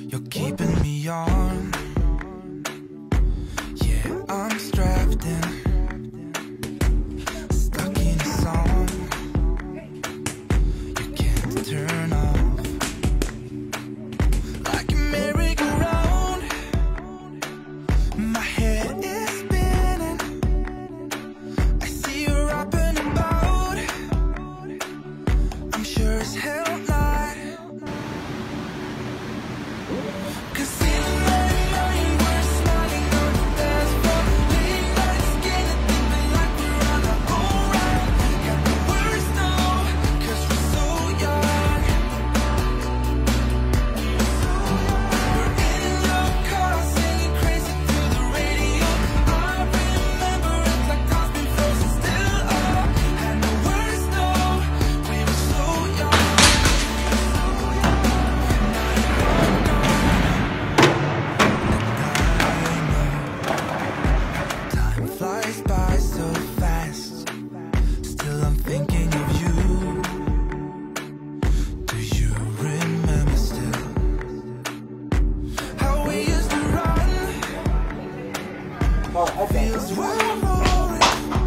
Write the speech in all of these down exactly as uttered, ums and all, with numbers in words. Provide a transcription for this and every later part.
You're keeping me on. Yeah, I'm strapped in, stuck in a song you can't turn off. Like a merry-go-round, my head is spinning. I see you up and about. I'm sure as hell not. Flies by so fast, still I'm thinking of you. Do you remember still how we used to run? Feels well roaring.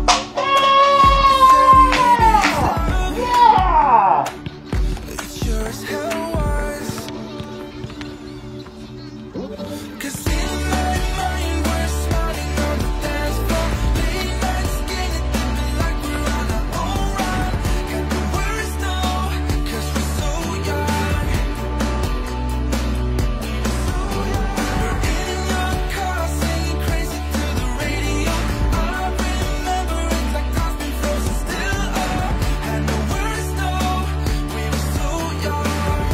It sure as hell was. 'Cause in my mind we're smiling on the dance floor. Late nights getting deeper like we're on our own ride. And the words know, 'cause we're so young. We're in your car singing crazy to the radio. I remember it like time's been frozen still. Oh, and the words know, we were so young.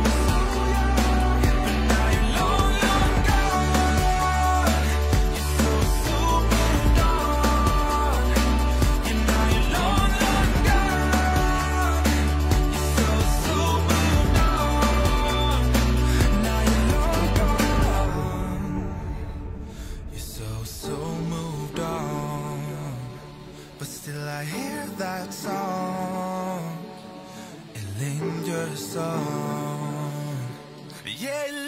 But now you're long, long gone. You're so, so moved on. You know you're long, long gone. You're so, so moved on. Now you're long gone. You're so, so moved on. But still I hear that song. It lingers on. Yeah, it